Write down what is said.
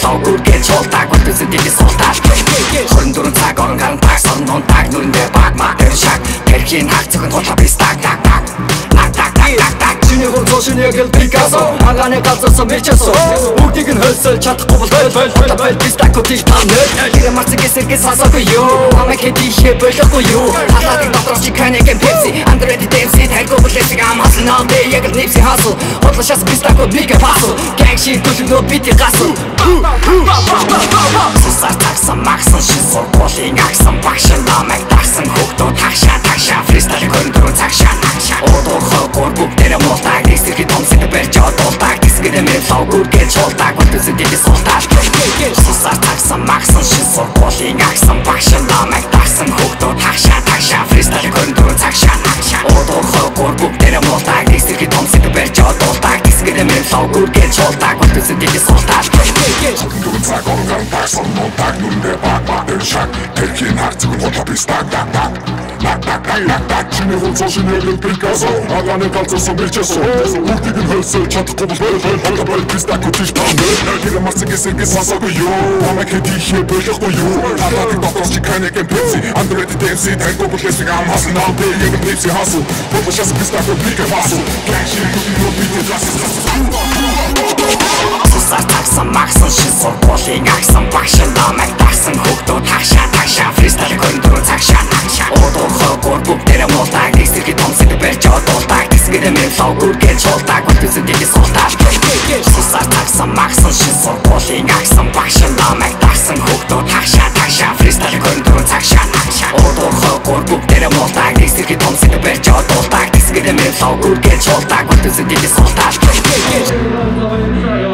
логургээ чуулдаг бүтэн дэдий суултааш 24 цаг орон гарan тагсан нун таг нүрэндээ баг маг тэр шаг тэрхийн хаг зөвхөн тулаа бис так так так так так так чиний хурц ошин яг л Пикассо агааны галзуусан бичээсо бүгдийг нь хөлсөж чадахгүй бол хойлоо байл бис так утиг таанер тэр марцэг эсэргээс хасаагүй юу амаа хэдийхээ болохгүй юу халаатыг дотроос чи каниген пепси андрэди дэмси тайгоо бүлэсэг амаасан нэ яг л нэпси хасуу хотлошаас бис так мигэ пасуу гангши төлөвнөө бити гасуу сусар таксан максан шин сургуулийн агсан багшин намайг тагсан хөктөө тагшаа фристайл гөрөндөрөө цагшаа одоохоо гургуг дээр муултаг эсрэхий томсог барьж одуулдаг тэсгэрэ мэр логургээ чуулдаг бүтэн дэдий суултааш сусар таксан максан шин сургуулийн агсан багшин намайг тагсан хөктөө тагшаа фристайл гөрөндөрөө цагшаа одоохоо гургуг дээр муултаг эсрэхий томсог барьж одуулдаг тэсгэрэ мэр логургээ чуулдаг бүтэн дэдий суултааш Durun цаг орон гарan тагсан нун таг нүрэндээ баг маг тэр шаг тэрхийн хаг зөвхөн тулаа бис так так так так чиний хурц ошин яг л Пикассо агааны галзуусан бичээсо бүгдийг нь хөлсөж чадахгүй бол хойлоо байл бис так утиг таанер тэр марцэг эсэргээс хасаагүй юу амаа хэдийхээ болохгүй юу халаатыг дотроос чи каниген пепси андрэди дэмси тайгоо бүлэсэг амаасан нэ яг л нэпси хасуу хотлошаас бис так мигэ пасуу гангши төлөвнөө бити гасуу сусар таксан максан шин сургуулийн агсан багшин намайг тагсан хөктөө тагшаа фристайл гөрөндөрөө цагшаа одоохоо гургуг дээр муултаг эсрэхий томсог барьж одуулдаг тэсгэрэ мэр логургээ чуулдаг бүтэн дэдий суултааш сусар таксан максан шин сургуулийн агсан багшин намайг тагсан хөктөө тагшаа фристайл гөрөндөрөө цагшаа одоохоо гургуг дээр муултаг эсрэхий томсог барьж одуулдаг тэсгэрэ мэр логургээ чуулдаг бүтэн дэдий суултааш